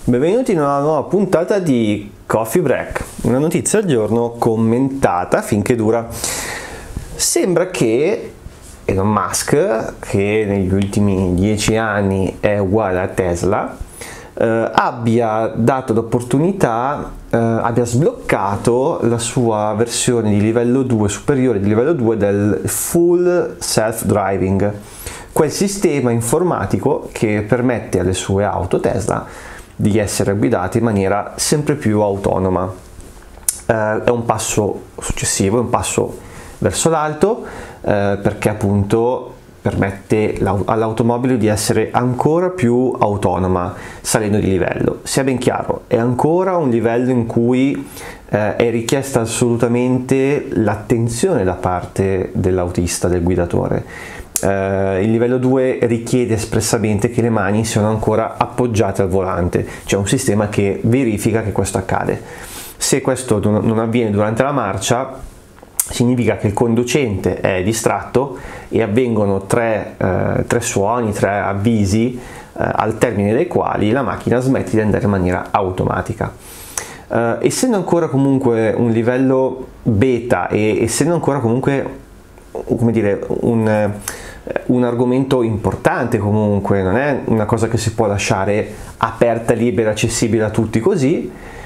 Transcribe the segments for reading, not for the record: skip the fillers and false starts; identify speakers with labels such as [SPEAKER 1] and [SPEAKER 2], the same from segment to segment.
[SPEAKER 1] Benvenuti in una nuova puntata di Coffee Break, una notizia al giorno commentata finché dura. Sembra che Elon Musk, che negli ultimi 10 anni è uguale a Tesla, abbia dato l'opportunità, abbia sbloccato la sua versione di livello 2, superiore di livello 2 del Full Self-Driving, quel sistema informatico che permette alle sue auto Tesla di essere guidate in maniera sempre più autonoma. È un passo successivo, è un passo verso l'alto, perché appunto permette all'automobile di essere ancora più autonoma salendo di livello. Sia ben chiaro, è ancora un livello in cui è richiesta assolutamente l'attenzione da parte dell'autista, del guidatore. Il livello 2 richiede espressamente che le mani siano ancora appoggiate al volante, c'è un sistema che verifica che questo accade. Se questo non avviene durante la marcia, significa che il conducente è distratto e avvengono tre suoni, tre avvisi, al termine dei quali la macchina smette di andare in maniera automatica. Essendo ancora comunque un livello beta e essendo ancora comunque, come dire, un argomento importante, comunque non è una cosa che si può lasciare aperta, libera, accessibile a tutti così,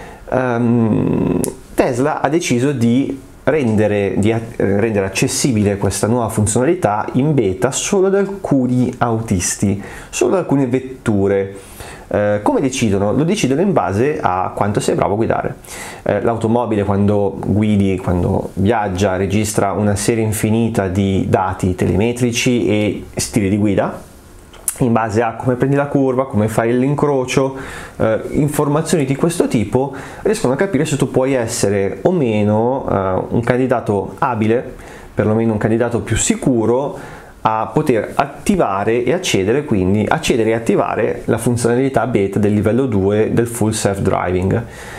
[SPEAKER 1] Tesla ha deciso di rendere accessibile questa nuova funzionalità in beta solo ad alcuni autisti, solo ad alcune vetture. Come decidono? Lo decidono in base a quanto sei bravo a guidare. L'automobile, quando guidi, quando viaggia, registra una serie infinita di dati telemetrici e stili di guida in base a come prendi la curva, come fai l'incrocio, informazioni di questo tipo riescono a capire se tu puoi essere o meno un candidato abile, perlomeno un candidato più sicuro a poter attivare e accedere e attivare la funzionalità beta del livello 2 del Full Self-Driving.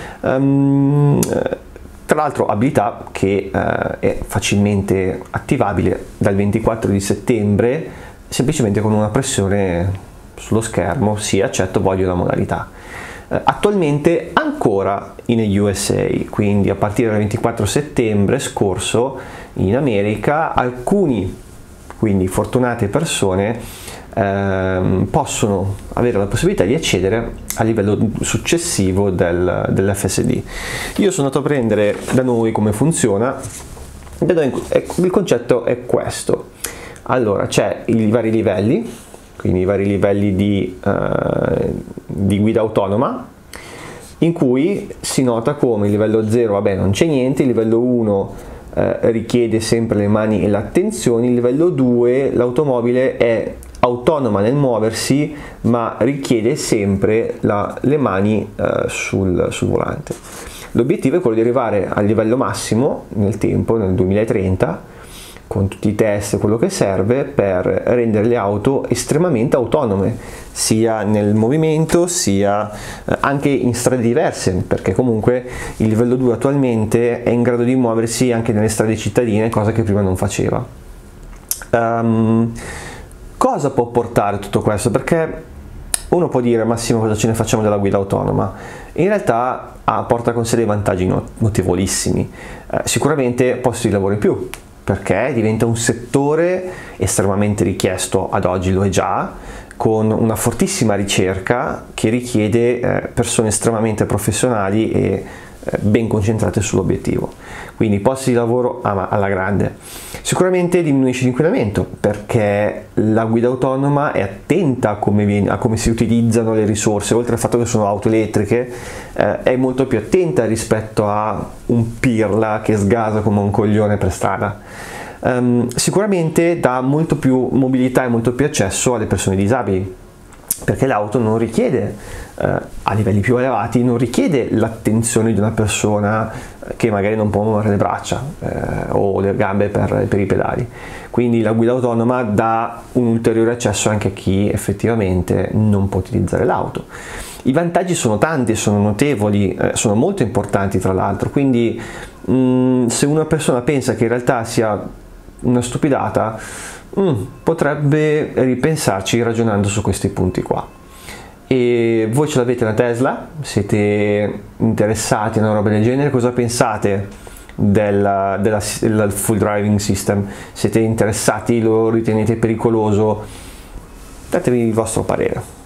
[SPEAKER 1] Tra l'altro abilità che è facilmente attivabile dal 24 di settembre semplicemente con una pressione sullo schermo, sì, accetto, voglio la modalità. Attualmente ancora in USA, quindi a partire dal 24 settembre scorso in America, alcuni quindi fortunate persone possono avere la possibilità di accedere al livello successivo dell'FSD. Io sono andato a prendere da noi come funziona. Il concetto è questo. Allora, c'è i vari livelli, quindi i vari livelli di guida autonoma, in cui si nota come il livello 0, vabbè, non c'è niente, il livello 1 richiede sempre le mani e l'attenzione, il livello 2 l'automobile è autonoma nel muoversi ma richiede sempre le mani sul volante. L'obiettivo è quello di arrivare al livello massimo nel tempo, nel 2030, con tutti i test e quello che serve per rendere le auto estremamente autonome, sia nel movimento sia anche in strade diverse, perché comunque il livello 2 attualmente è in grado di muoversi anche nelle strade cittadine, cosa che prima non faceva. Cosa può portare tutto questo? Perché uno può dire: Massimo, cosa ce ne facciamo della guida autonoma? In realtà porta con sé dei vantaggi notevolissimi. Sicuramente posti di lavoro in più, perché diventa un settore estremamente richiesto, ad oggi lo è già, con una fortissima ricerca che richiede persone estremamente professionali e ben concentrate sull'obiettivo. Quindi posti di lavoro alla grande. Sicuramente diminuisce l'inquinamento, perché la guida autonoma è attenta a come si utilizzano le risorse, oltre al fatto che sono auto elettriche, è molto più attenta rispetto a un pirla che sgasa come un coglione per strada. Sicuramente dà molto più mobilità e molto più accesso alle persone disabili, perché l'auto non richiede, a livelli più elevati, non richiede l'attenzione di una persona che magari non può muovere le braccia o le gambe per i pedali. Quindi la guida autonoma dà un ulteriore accesso anche a chi effettivamente non può utilizzare l'auto. I vantaggi sono tanti, sono notevoli, sono molto importanti tra l'altro, quindi se una persona pensa che in realtà sia una stupidata, potrebbe ripensarci ragionando su questi punti qua. E voi ce l'avete una Tesla? Siete interessati a una roba del genere? Cosa pensate del full driving system? Siete interessati? Lo ritenete pericoloso? Datevi il vostro parere.